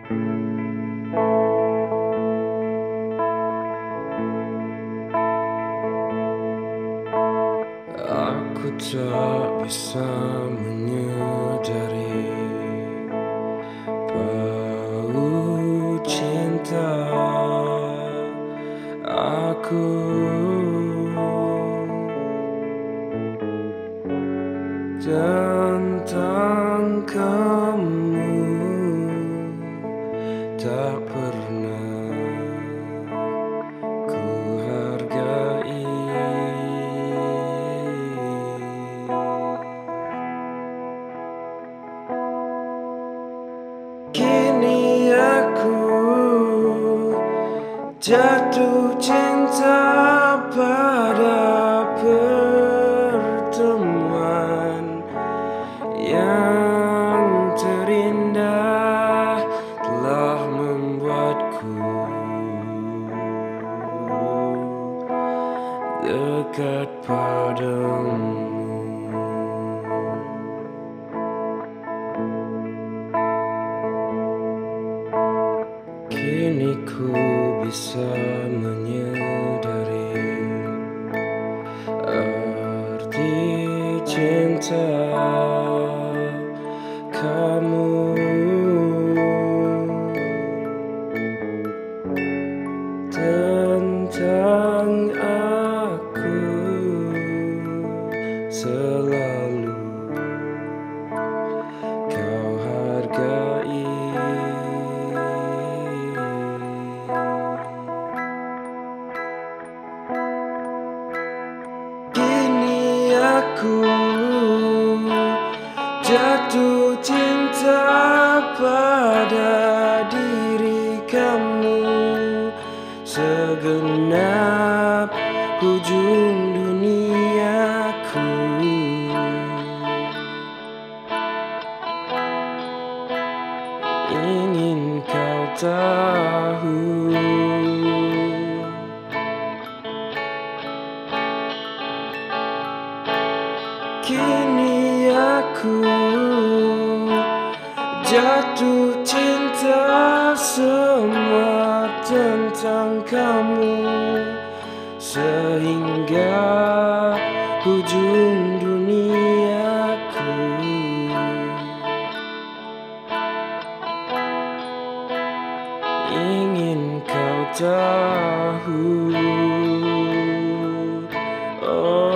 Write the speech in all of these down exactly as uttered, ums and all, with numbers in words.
Aku tak bisa menyadari bau cinta aku tentang kamu, tak pernah ku hargai. Kini aku jatuh cinta pada pertemuan yang terindah telah membuatku dekat padamu. Kini ku bisa menyadari arti cinta kamu tentang aku, selalu kau hargai. Kini aku jatuh cinta pada diri kamu, segenap ujung duniaku. Ingin kau tahu, kini aku jatuh cinta semua tentang kamu, sehingga ujung duniaku. Ingin kau tahu, oh.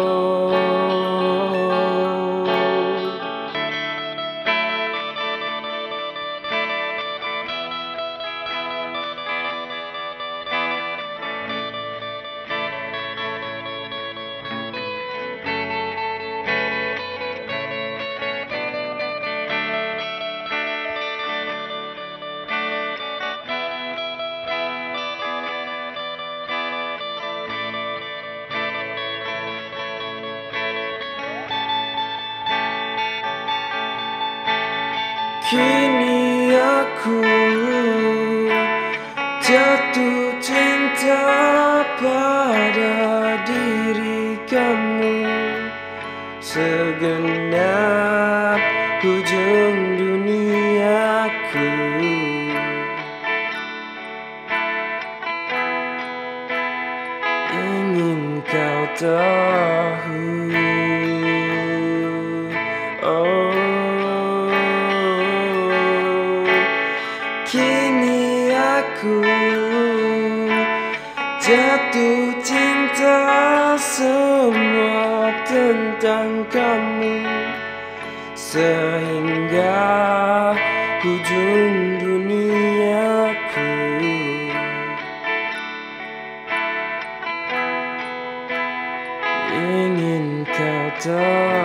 Kini aku jatuh cinta pada diri kamu, segenap ujung duniaku. Ingin kau tahu, oh. Kini aku jatuh cinta semua tentang kamu, sehingga ujung duniaku. Ingin kau tahu,